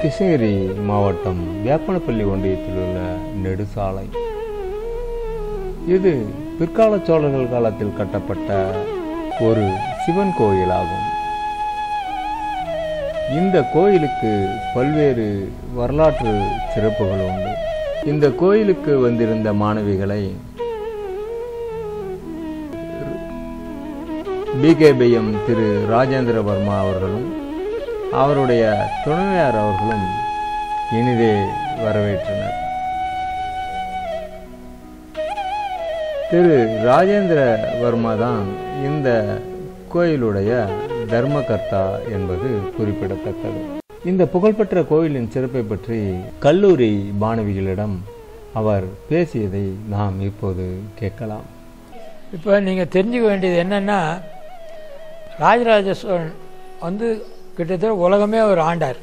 கிருஷ்ணகிரி மாவட்டம் வேப்பனப்பள்ளி ஒன்றியத்தில் உள்ள நெடுசாலை. இது பிற்கால சோழர்கள் காலத்தில் கட்டப்பட்ட ஒரு சிவன் கோயிலாகும். இந்த கோயிலுக்கு பல்வேறு வரலாற்று சிறப்புகள் உண்டு. இந்த கோயிலுக்கு வந்திருந்த மாணவிகளை பிகேபிஎம் திரு ராஜேந்திர வர்மா அவர்களும் அவருடைய துணைவியார் அவர்களும் இனிதே வரவேற்றனர். திரு ராஜேந்திர வர்மா தான் இந்த கோயிலுடைய தர்மகர்த்தா என்பது குறிப்பிடத்தக்கது. இந்த புகழ்பெற்ற கோயிலின் சிறப்பை பற்றி கல்லூரி மாணவிகளிடம் அவர் பேசியதை நாம் இப்போது கேட்கலாம். இப்போ நீங்கள் தெரிஞ்சுக்க வேண்டியது என்னென்னா, ராஜராஜ சோழன் கிட்டத்தட்ட உலகமே ஒரு ஆண்டார்.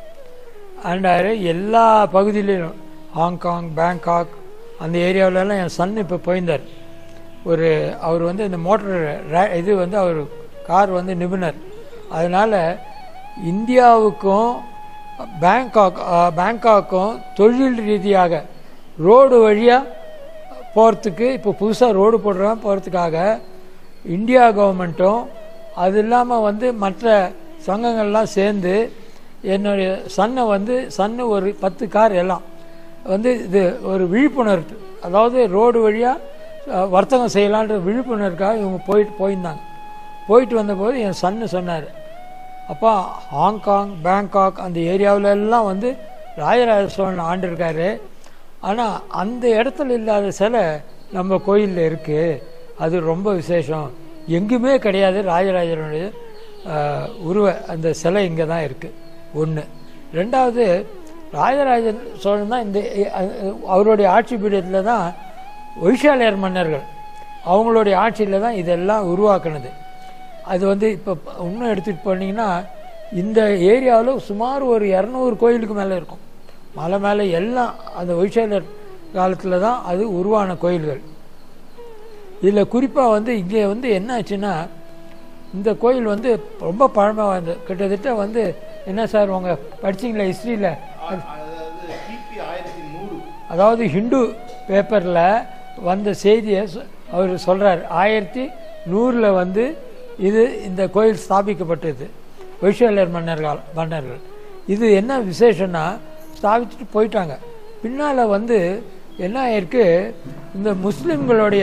எல்லா பகுதியிலும் ஹாங்காங், பேங்காக் அந்த ஏரியாவிலலாம் என் சன் இப்போ போயிருந்தார். அவர் இந்த மோட்டர் அவர் கார் நிபுணர். அதனால் இந்தியாவுக்கும் பேங்காக்கும் தொழில் ரீதியாக ரோடு வழியாக போகிறதுக்கு இப்போ புதுசாக ரோடு போகிறதுக்காக இந்தியா கவர்மெண்ட்டும் அது இல்லாமல் மற்ற சங்கங்கள்லாம் சேர்ந்து என்னுடைய சன்னு ஒரு 10 கார் எல்லாம் இது ஒரு விழிப்புணர்வு, அதாவது ரோடு வழியாக வர்த்தகம் செய்யலான்ற விழிப்புணர்வுக்காக இவங்க போயிருந்தாங்க. போயிட்டு வந்தபோது என் சன்னு சொன்னார், அப்பா ஹாங்காங், பேங்காக் அந்த ஏரியாவிலெல்லாம் ராஜராஜ சோழன் ஆண்டிருக்காரு. ஆனால் அந்த இடத்துல இல்லாத சிலை நம்ம கோயிலில் இருக்குது. அது ரொம்ப விசேஷம். எங்குமே கிடையாது ராஜராஜனுடைய அந்த சிலை இங்கே தான் இருக்குது. ஒன்று. ரெண்டாவது, ராஜராஜன் சோழன் தான் அவருடைய ஆட்சி பீடத்தில் தான் வைஷாலியர் மன்னர்கள் அவங்களுடைய ஆட்சியில் தான் இதெல்லாம் உருவாக்குனது. அது இப்போ இன்னும் எடுத்துகிட்டு போனீங்கன்னா இந்த ஏரியாவில் சுமார் ஒரு 200 கோயிலுக்கு மேலே இருக்கும். மலை மேலே எல்லாம் அந்த வைஷாலியர் காலத்தில் தான் அது உருவான கோயில்கள். இதில் குறிப்பாக இங்கே என்ன ஆச்சுன்னா, இந்த கோயில் ரொம்ப பழமை கிட்டத்தட்ட என்ன சார் உங்கள் படிச்சிங்களா ஹிஸ்ட்ரியில்? அதாவது ஹிந்து பேப்பரில் வந்த செய்தியை அவர் சொல்கிறார். 1100 இந்த கோயில் ஸ்தாபிக்கப்பட்டது வைஷாலியர் மன்னர்கள். இது என்ன விசேஷம்னா, ஸ்தாபிச்சுட்டு போயிட்டாங்க. பின்னால் என்ன ஆயிருக்கு, இந்த முஸ்லிம்களுடைய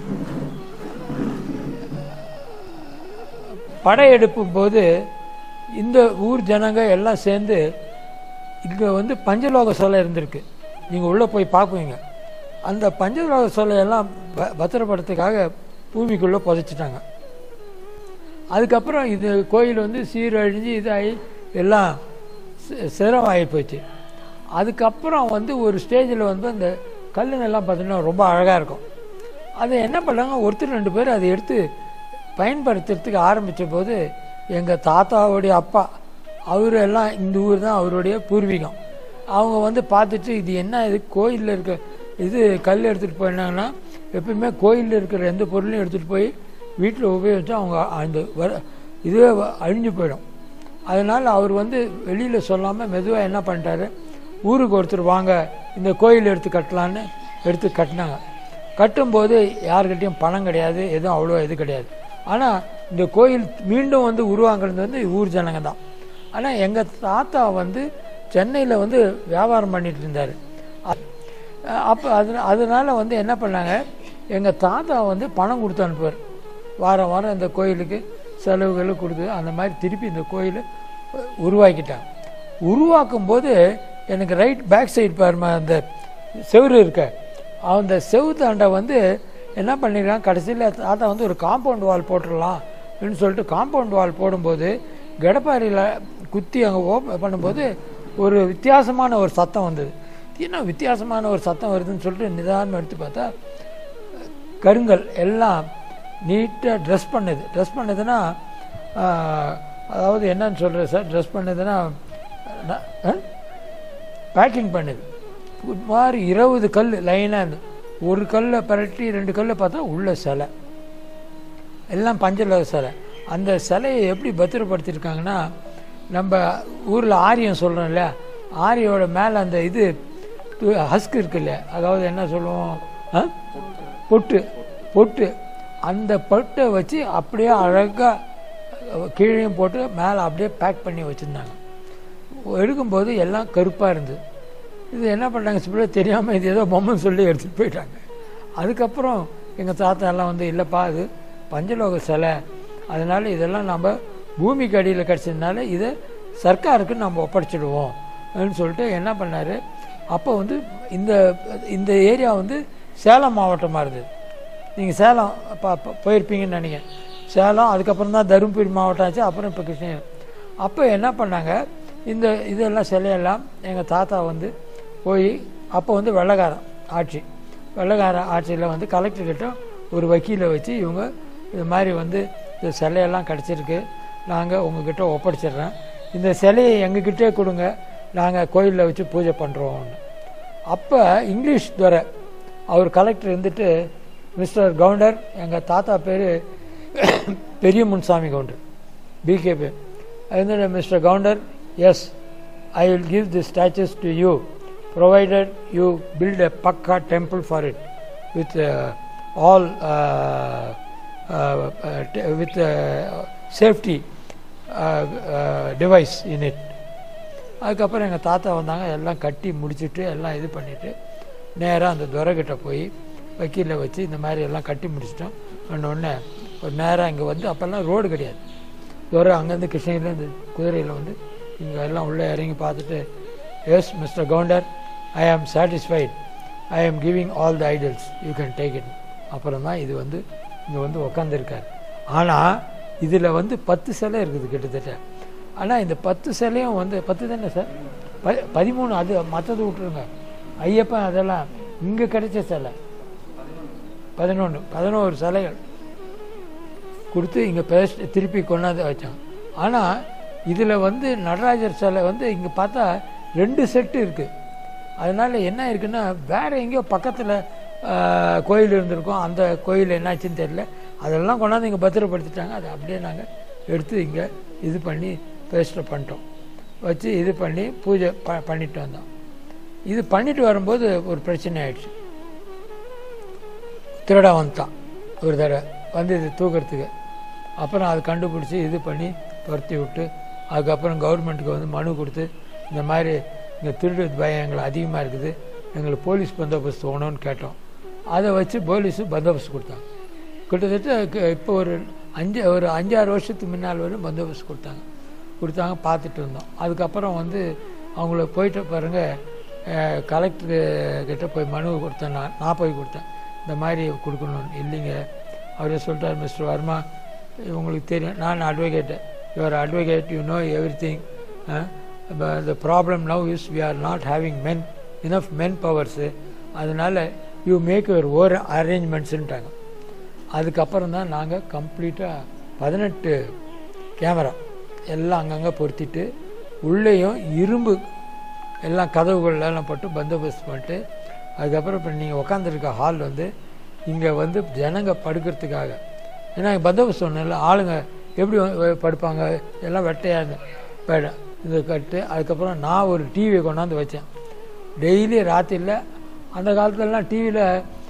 படையெடுப்பும் போது இந்த ஊர் ஜனங்க எல்லாம் சேர்ந்து இங்கே பஞ்சலோக சோலை இருந்திருக்கு. நீங்கள் உள்ளே போய் பார்க்குவீங்க. அந்த பஞ்சலோக சோலையெல்லாம் பத்திரப்படுத்துக்காக பூமிக்குள்ளே புதைச்சிட்டாங்க. அதுக்கப்புறம் இது கோயில் சீரழிஞ்சு இதாகி எல்லாம் சிரமமாகி போச்சு. அதுக்கப்புறம் ஒரு ஸ்டேஜில் அந்த கல்லுங்கெல்லாம் பார்த்தீங்கன்னா ரொம்ப அழகாக இருக்கும். அதை என்ன பண்ணாங்க, ஒருத்தர் 2 பேர் அதை எடுத்து பயன்படுத்துறதுக்கு ஆரம்பித்த போது எங்கள் தாத்தாவுடைய அப்பா அவர் எல்லாம் இந்த ஊர் தான் அவருடைய பூர்வீகம். அவங்க பார்த்துட்டு இது என்ன, இது கோயிலில் இருக்க இது கல் எடுத்துகிட்டு போயினாங்கன்னா எப்பயுமே கோயிலில் இருக்கிற எந்த பொருளையும் எடுத்துகிட்டு போய் வீட்டில் உபயோகிச்சு அவங்க அந்த இதுவே அழிஞ்சு போயிடும். அதனால் அவர் வெளியில் சொல்லாமல் மெதுவாக என்ன பண்ணிட்டாரு, ஊருக்கு ஒருத்தர் வாங்க இந்த கோயில் எடுத்து கட்டலான்னு எடுத்து கட்டினாங்க. கட்டும்போது யாருக்கிட்டையும் பணம் கிடையாது, எதுவும் அவ்வளோ இது கிடையாது. ஆனால் இந்த கோயில் மீண்டும் உருவாங்கிறது ஊர் ஜனங்க தான். ஆனால் எங்கள் தாத்தா சென்னையில் வியாபாரம் பண்ணிட்டு இருந்தார். அப்போ அதனால் என்ன பண்ணாங்க, எங்கள் தாத்தா பணம் கொடுத்து அனுப்புவார். வாரம் வாரம் இந்த கோயிலுக்கு செலவுகளும் கொடுத்து அந்த மாதிரி திருப்பி இந்த கோயில் உருவாக்கிட்டாங்க. உருவாக்கும் போது எனக்கு ரைட் பேக் சைடு பாருமா அந்த செவுரு இருக்க, அந்த செவுத்தாண்டை என்ன பண்ணிருக்காங்க, கடைசியில் தாத்தா ஒரு காம்பவுண்ட் வால் போட்டுடலாம் அப்படின்னு சொல்லிட்டு காம்பவுண்ட் வால் போடும்போது கடப்பாரியில் குத்தி அங்கே ஓப்பன் பண்ணும்போது ஒரு வித்தியாசமான ஒரு சத்தம் வந்தது. என்ன வித்தியாசமான ஒரு சத்தம் வருதுன்னு சொல்லிட்டு நிதானமாக எடுத்து பார்த்தா கருங்கல் எல்லாம் நீட்டாக ட்ரெஸ் பண்ணுதுன்னா அதாவது என்னன்னு சொல்கிறேன் சார், ட்ரெஸ் பண்ணுதுன்னா பேக்கிங் பண்ணுது. மாதிரி 20 கல் லைனாக ஒரு கல்லை பரட்டி 2 கல்லை பார்த்தா உள்ள சிலை எல்லாம் பஞ்சலோக சிலை. அந்த சிலையை எப்படி பத்திரப்படுத்தியிருக்காங்கன்னா, நம்ம ஊரில் ஆரியம் சொல்கிறோம் இல்லையா, ஆரியோட மேலே அந்த இது ஹஸ்க் இருக்கு இல்லையா, அதாவது என்ன சொல்லுவோம், பொட்டு அந்த பொட்டை வச்சு அப்படியே அழகாக கீழையும் போட்டு மேலே அப்படியே பேக் பண்ணி வச்சுருந்தாங்க. எடுக்கும்போது எல்லாம் கருப்பாக இருந்தது. இது என்ன பண்ணாங்க சிம்பிளாக தெரியாமல் இது ஏதோ பொம்மைன்னு சொல்லி எடுத்துகிட்டு போயிட்டாங்க. அதுக்கப்புறம் எங்கள் தாத்தா எல்லாம் வந்து இல்லைப்பா அது பஞ்சலோக சிலை, அதனால் இதெல்லாம் நம்ம பூமிக்கு அடியில் கிடச்சதுனால இதை சர்க்காருக்கு நம்ம ஒப்படைச்சிடுவோம் அப்படின்னு சொல்லிட்டு என்ன பண்ணார். அப்போ வந்து இந்த ஏரியா வந்து சேலம் மாவட்டமாக இருந்தது. நீங்கள் சேலம் போயிருப்பீங்கன்னு நினைக்கிறேன். சேலம் அதுக்கப்புறம் தான் தருமபுரி மாவட்டம் ஆச்சு, அப்புறம் இப்போ கிருஷ்ணகிரி. அப்போ என்ன பண்ணாங்க, இதெல்லாம் சிலையெல்லாம் எங்கள் தாத்தா வந்து போய் அப்போ வந்து வெள்ளைக்கார ஆட்சியில் வந்து கலெக்டர்கிட்ட ஒரு வக்கீலை வச்சு இவங்க இது மாதிரி வந்து இந்த சிலையெல்லாம் கிடச்சிருக்கு, நாங்கள் உங்ககிட்ட ஒப்படைச்சிடுறேன், இந்த சிலையை எங்ககிட்டே கொடுங்க, நாங்கள் கோயிலில் வச்சு பூஜை பண்ணுறோம்னு. அப்போ இங்கிலீஷ் துறை அவர் கலெக்டர் இருந்துட்டு, மிஸ்டர் கவுண்டர், எங்கள் தாத்தா பேர் பெரிய முன்சாமி கவுண்டர், பிகேபி, அது Mister Gounder, yes I will give the statues to you provided you build a pucca temple for it with all with safety device in it. அதுக்கப்புறம் எங்கள் தாத்தா வந்தாங்க, எல்லாம் கட்டி முடிச்சுட்டு எல்லாம் இது பண்ணிவிட்டு நேராக அந்த துரைக்கிட்ட போய் வக்கீலில் வச்சு இந்த மாதிரி எல்லாம் கட்டி முடிச்சிட்டோம். ஒன்று ஒரு நேராக இங்கே வந்து அப்போல்லாம் ரோடு கிடையாது. துரை அங்கேருந்து கிருஷ்ணகிரிலேருந்து குதிரையில் வந்து இங்கே எல்லாம் உள்ளே இறங்கி பார்த்துட்டு, எஸ் மிஸ்டர் கவுண்டர், ஐ ஆம் satisfied, I am giving all the idols, you can take it. அப்புறம் தான் இது வந்து இங்கே வந்து உக்காந்துருக்கார். ஆனால் இதில் வந்து 10 சிலை இருக்குது கிட்டத்தட்ட. ஆனால் இந்த 10 சிலையும் வந்து 10 தானே சார், 13, அது மற்றது விட்டுருங்க, ஐயப்பன் அதெல்லாம் இங்கே கிடைச்ச சிலை 11 சிலைகள் கொடுத்து இங்கே திருப்பி கொண்டாந்து வச்சாங்க. ஆனால் இதில் வந்து நடராஜர் சிலை வந்து இங்கே பார்த்தா 2 செட்டு இருக்குது. அதனால் என்ன இருக்குன்னா, வேறு எங்கேயோ பக்கத்தில் கோயில் இருந்திருக்கும், அந்த கோயில் என்னாச்சுன்னு தெரியல, அதெல்லாம் கொண்டாந்து இங்கே பத்திரப்படுத்திட்டாங்க. அதை அப்படியே நாங்கள் எடுத்து இங்கே இது பண்ணி பேஸ்ட்டை பண்ணிட்டோம், வச்சு இது பண்ணி பூஜை பண்ணிட்டு வந்தோம். இது பண்ணிட்டு வரும்போது ஒரு பிரச்சனை ஆயிடுச்சு. திருடா வந்துட்டான் ஒரு தடவை வந்து இது தூக்கிறதுக்கு. அப்புறம் அது கண்டுபிடிச்சி இது பண்ணி துரத்தி விட்டு, அதுக்கப்புறம் கவர்மெண்ட்டுக்கு வந்து மனு கொடுத்து, இந்த மாதிரி இங்கே திருடு பயம் எங்களுக்கு அதிகமாக இருக்குது, எங்களுக்கு போலீஸ் பந்தோபஸ்து வேணும்னு கேட்டோம். அதை வச்சு போலீஸு பந்தோபஸ்து கொடுத்தாங்க. கிட்டத்தட்ட இப்போ ஒரு 5-6 வருஷத்துக்கு முன்னால் வரை பந்தோபஸ்து கொடுத்தாங்க, பார்த்துட்டு இருந்தோம். அதுக்கப்புறம் வந்து அவங்கள போயிட்டு பாருங்கள், கலெக்டர்கிட்ட போய் மனு கொடுத்தேன், நான் போய் கொடுத்தேன், இந்த மாதிரி கொடுக்கணும்னு. இல்லைங்க, அவரே சொல்லிட்டார், மிஸ்டர் வர்மா உங்களுக்கு தெரியும், நான் advocate, your advocate, you know everything, the problem now is we are not having enough men powers, அதனால் யூ மேக் யுவர் ஓர் அரேஞ்ச்மெண்ட்ஸுன்ட்டாங்க. அதுக்கப்புறம் தான் நாங்கள் கம்ப்ளீட்டாக 18 கேமரா எல்லாம் அங்கங்கே பொருத்திட்டு, உள்ளேயும் இரும்பு எல்லாம் கதவுகள்லாம் போட்டு பந்தோபஸ்து பண்ணிட்டு, அதுக்கப்புறம் இப்போ நீங்கள் உக்காந்துருக்க ஹால் வந்து இங்கே வந்து ஜனங்க படுக்கிறதுக்காக, ஏன்னா பந்தோபஸ்து ஒன்றும் இல்லை, ஆளுங்க எப்படி படுப்பாங்க, எல்லாம் வெட்டையாக போயிடும் இது கட்டு. அதுக்கப்புறம் நான் ஒரு டிவியை கொண்டாந்து வச்சேன். டெய்லி ராத்திரியில், அந்த காலத்துலலாம் டிவியில்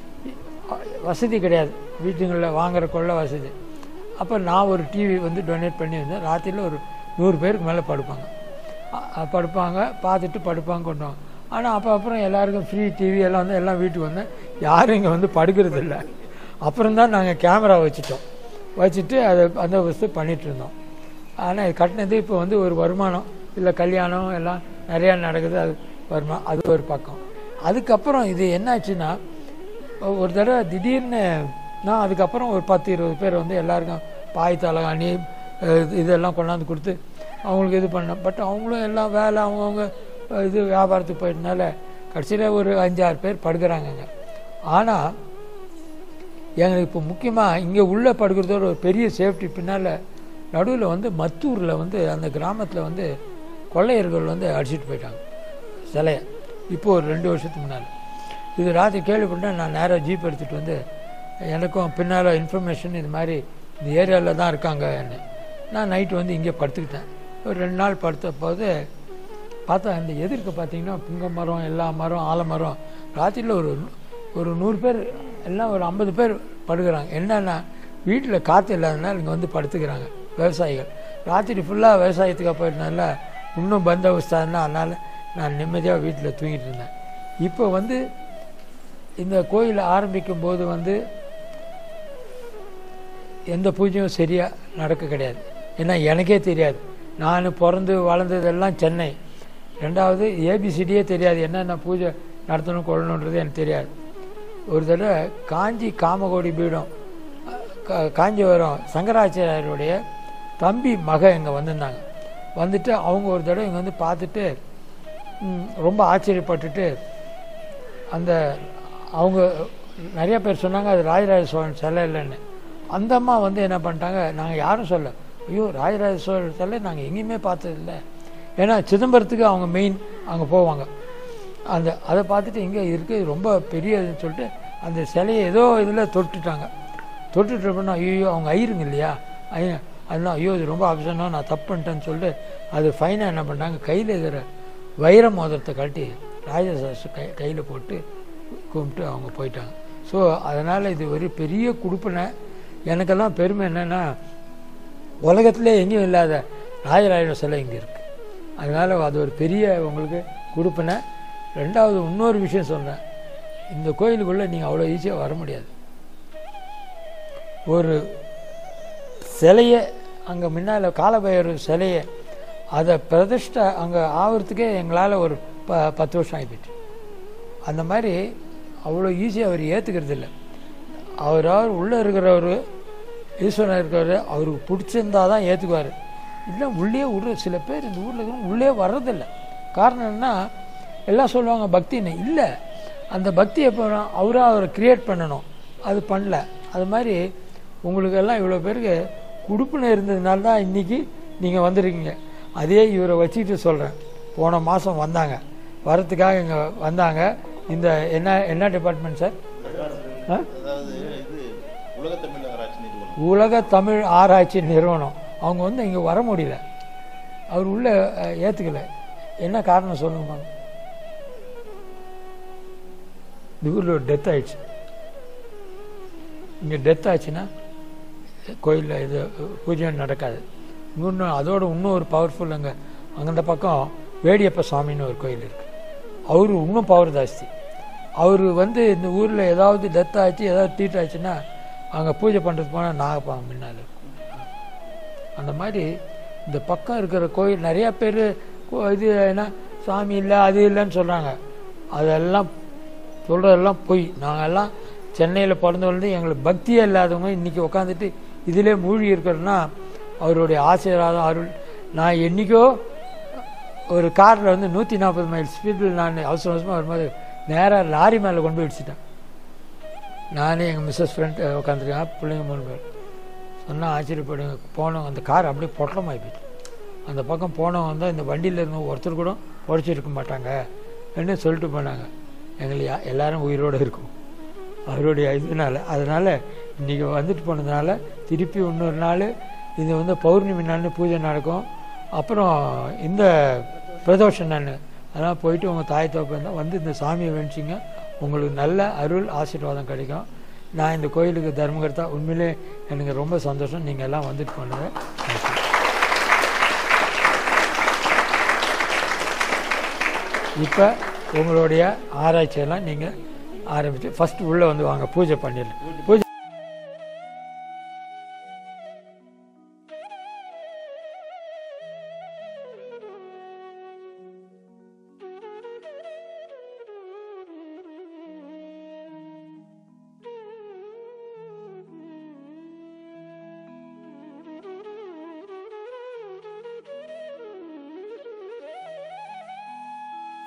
வசதி கிடையாது, வீட்டுங்களில் வாங்குற கொள்ள வசதி. அப்போ நான் ஒரு டிவி வந்து டொனேட் பண்ணி வந்தேன். ராத்திரியில் ஒரு 100 பேருக்கு மேலே படுப்பாங்க, பார்த்துட்டு படுப்பாங்க, கொண்டு வாங்க. ஆனால் அப்புறம் எல்லாருக்கும் ஃப்ரீ டிவி எல்லாம் வந்து எல்லாம் வீட்டுக்கு வந்தேன், யாரும் இங்கே வந்து படுக்கிறது இல்லை. அப்புறம் தான் நாங்கள் கேமரா வச்சுட்டு அதை பந்தோபஸ்து பண்ணிகிட்டு இருந்தோம். ஆனால் இது கட்டினது இப்போ வந்து ஒரு வருமானம், இல்லை கல்யாணம் எல்லாம் நிறையா நடக்குது, அது வருமானம், அது ஒரு பக்கம். அதுக்கப்புறம் இது என்னாச்சுன்னா, ஒரு தடவை திடீர்னு நான் அதுக்கப்புறம் ஒரு 10-20 பேர் வந்து எல்லாருக்கும் பாய் தலகாணி இதெல்லாம் கொண்டாந்து கொடுத்து அவங்களுக்கு இது பண்ணேன். பட் அவங்களும் எல்லாம் வேலை அவங்கவுங்க இது வியாபாரத்துக்கு போயிட்டனால கடைசியில் ஒரு 5-6 பேர் படுக்கிறாங்கங்க. ஆனால் எங்களுக்கு இப்போ முக்கியமாக இங்கே உள்ளே படுக்கிறதோட ஒரு பெரிய சேஃப்டி பின்னால் நடுவில் வந்து மத்தூரில் வந்து அந்த கிராமத்தில் வந்து கொள்ளையர்கள் வந்து அடிச்சுட்டு போயிட்டாங்க சிலையை. இப்போது ஒரு 2 வருஷத்துக்கு முன்னால் இது ராத்திரி கேள்விப்பட்டேன். நான் நேராக ஜீப் எடுத்துகிட்டு வந்து, எனக்கும் பின்னால் இன்ஃபர்மேஷன் இது மாதிரி இந்த ஏரியாவில் தான் இருக்காங்க என்ன. நான் நைட்டு வந்து இங்கே படுத்துக்கிட்டேன். ஒரு 2 நாள் படுத்த போது பார்த்தா இந்த எதிர்க்க பார்த்தீங்கன்னா புங்க மரம், எல்லா மரம், ஆலமரம். ராத்திரியில் ஒரு 100 பேர் எல்லாம் ஒரு 50 பேர் படுக்கிறாங்க. என்னென்னா வீட்டில் காற்று இல்லாதனால இங்கே வந்து படுத்துக்கிறாங்க விவசாயிகள். ராத்திரி ஃபுல்லாக விவசாயத்துக்காக போயிட்டனால இன்னும் பந்தோபஸ்தானா, அதனால் நான் நிம்மதியாக வீட்டில் தூங்கிட்டு இருந்தேன். இப்போ வந்து இந்த கோயில் ஆரம்பிக்கும் போது வந்து எந்த பூஜையும் சரியாக நடக்க கிடையாது. ஏன்னா எனக்கே தெரியாது. நான் பிறந்து வளர்ந்ததெல்லாம் சென்னை. ரெண்டாவது ஏபிசிடியே தெரியாது, என்னென்ன பூஜை நடத்தணும் கொள்ளணுன்றது எனக்கு தெரியாது. ஒரு தடவை காஞ்சி காமகோடி பீடம் காஞ்சிபுரம் சங்கராச்சாரியருடைய தம்பி மக இங்கே வந்திருந்தாங்க. வந்துட்டு அவங்க ஒரு தடவை இங்கே வந்து பார்த்துட்டு ரொம்ப ஆச்சரியப்பட்டுட்டு, அந்த அவங்க நிறைய பேர் சொன்னாங்க அது ராஜராஜ சோழன் சிலை இல்லைன்னு. அந்த அம்மா வந்து என்ன பண்ணிட்டாங்க, நாங்கள் யாரும் சொல்ல, ஐயோ ராஜராஜ சோழன் சிலை நாங்கள் எங்கேயுமே பார்த்ததில்லை. ஏன்னா சிதம்பரத்துக்கு அவங்க மெயின் அங்கே போவாங்க. அதை பார்த்துட்டு இங்கே இருக்குது ரொம்ப பெரியதுன்னு சொல்லிட்டு அந்த சிலையை ஏதோ இதில் தொட்டுட்டாங்க. தொட்டுட்டு ஐயோ அவங்க ஐயருங்க இல்லையா, அதெல்லாம் ஐயோ இது ரொம்ப ஆப்ஷனா, நான் தப்பு பண்ணிட்டேன்னு சொல்லிட்டு அது ஃபைனாக என்ன பண்ணாங்க, கையில் இருக்கிற வைர மோதிரத்தை கட்டி ராஜராஜ கையில் போட்டு கும்பிட்டு அவங்க போயிட்டாங்க. ஸோ அதனால் இது ஒரு பெரிய குடுப்பினை. எனக்கெல்லாம் பெருமை என்னென்னா உலகத்திலே எங்கேயும் இல்லாத ராஜராஜ சிலை இங்கே இருக்குது. அதனால் அது ஒரு பெரிய உங்களுக்கு குடுப்பினை. ரெண்டாவது இன்னொரு விஷயம் சொல்கிறேன், இந்த கோயிலுக்குள்ளே நீங்கள் அவ்வளோ ஈஸியாக வர முடியாது. ஒரு சிலையை அங்கே முன்னால் காலபைரவர் சிலையை அதை பிரதிஷ்டை அங்கே ஆகிறதுக்கே எங்களால் ஒரு 10 வருஷம் ஆகிப்போச்சு. அந்த மாதிரி அவ்வளோ ஈஸியாக அவர் ஏற்றுக்கிறது இல்லை. அவர் உள்ளே இருக்கிறவர் ஈஸ்வரன் இருக்கிறவர் அவருக்கு பிடிச்சிருந்தா தான் ஏற்றுக்குவார். இல்லை உள்ளே விடுற சில பேர் இந்த ஊரில் இருக்கிறவங்க உள்ளே வர்றதில்லை. காரணம் என்னன்னா எல்லாம் சொல்லுவாங்க பக்தின்னு. இல்லை, அந்த பக்தி எப்போ அவரை கிரியேட் பண்ணணும், அது பண்ணல. அது மாதிரி உங்களுக்கு எல்லாம் இவ்வளோ பேருக்கு குடுப்பினை இருந்ததுனால தான் இன்றைக்கி நீங்கள் வந்திருக்கீங்க. அதே இவரை வச்சுக்கிட்டு சொல்கிறேன், போன மாதம் வந்தாங்க, வரத்துக்காக இங்கே வந்தாங்க. இந்த என்ன டிபார்ட்மெண்ட் சார்? உலக தமிழ் ஆராய்ச்சி நிறுவனம். அவங்க வந்து இங்கே வர முடியல, அவர் உள்ள ஏற்றுக்கலை. என்ன காரணம் சொல்லுங்கம்மா? இந்த ஊரில் ஒரு டெத் ஆயிடுச்சு. இங்கே டெத் ஆச்சுன்னா கோயிலில் இது பூஜை நடக்காது. இன்னும் அதோட இன்னும் ஒரு பவர்ஃபுல் அங்கே அந்த பக்கம் வேடியப்ப சுவாமின்னு ஒரு கோயில் இருக்குது. அவரு இன்னும் பவர் ஜாஸ்தி. அவர் வந்து இந்த ஊரில் ஏதாவது டெத் ஆச்சு, ஏதாவது தீட்டாச்சுன்னா அங்கே பூஜை பண்ணுறது போனால் நாகப்பாங்க முன்னால் இருக்கும். அந்த மாதிரி இந்த பக்கம் இருக்கிற கோயில் நிறையா பேர் இது என்ன சாமி இல்லை அது இல்லைன்னு சொல்கிறாங்க. அதெல்லாம் சொல்கிறதெல்லாம் பொய். நாங்கள்லாம் சென்னையில் பிறந்து வந்து எங்களுக்கு பக்தியே இல்லாதவங்க இன்றைக்கி உட்காந்துட்டு இதிலே மூழ்கி இருக்கிறோன்னா அவருடைய ஆசீர்வாதம் அருள். நான் என்றைக்கோ ஒரு காரில் வந்து 140 மைல் ஸ்பீடில் நான் அவசர அவசரமாக வரும்போது நேராக லாரி மேலே கொண்டு போய் இடிச்சிட்டேன். நானே எங்கள் மிஸ்ஸஸ் ஃப்ரெண்ட் உட்காந்துருக்கேன், பிள்ளைங்க 3 பேர். சொன்னால் ஆச்சரியப்படுங்க. போனவங்க அந்த கார் அப்படியே பொட்டலமாகி போயிட்டு, அந்த பக்கம் போனவங்க வந்தால் இந்த வண்டியில் இருந்த ஒருத்தர் கூட உடச்சிருக்க மாட்டாங்க என்று சொல்லிட்டு போனாங்க. எங்களுக்கு எல்லாரும் உயிரோடு இருக்கும் அவருடைய இதனால். அதனால் இன்றைக்கி வந்துட்டு போனதுனால திருப்பி இன்னொரு நாள் இது வந்து பௌர்ணமி நாள்னு பூஜை நடக்கும். அப்புறம் இந்த பிரதோஷம் நான் அதெல்லாம் போயிட்டு உங்கள் தாய் தோப்பு இருந்தால் வந்து இந்த சாமியை வேணிச்சிங்க, உங்களுக்கு நல்ல அருள் ஆசீர்வாதம் கிடைக்கும். நான் இந்த கோயிலுக்கு தர்மகர்த்தா. உண்மையிலே எனக்கு ரொம்ப சந்தோஷம் நீங்கள் எல்லாம் வந்துட்டு போனது. இப்போ உங்களுடைய ஆராய்ச்சியெல்லாம் நீங்கள் ஆரம்பித்து ஃபஸ்ட்டு உள்ளே வந்து வாங்க, பூஜை பண்ணிடலாம். பூஜை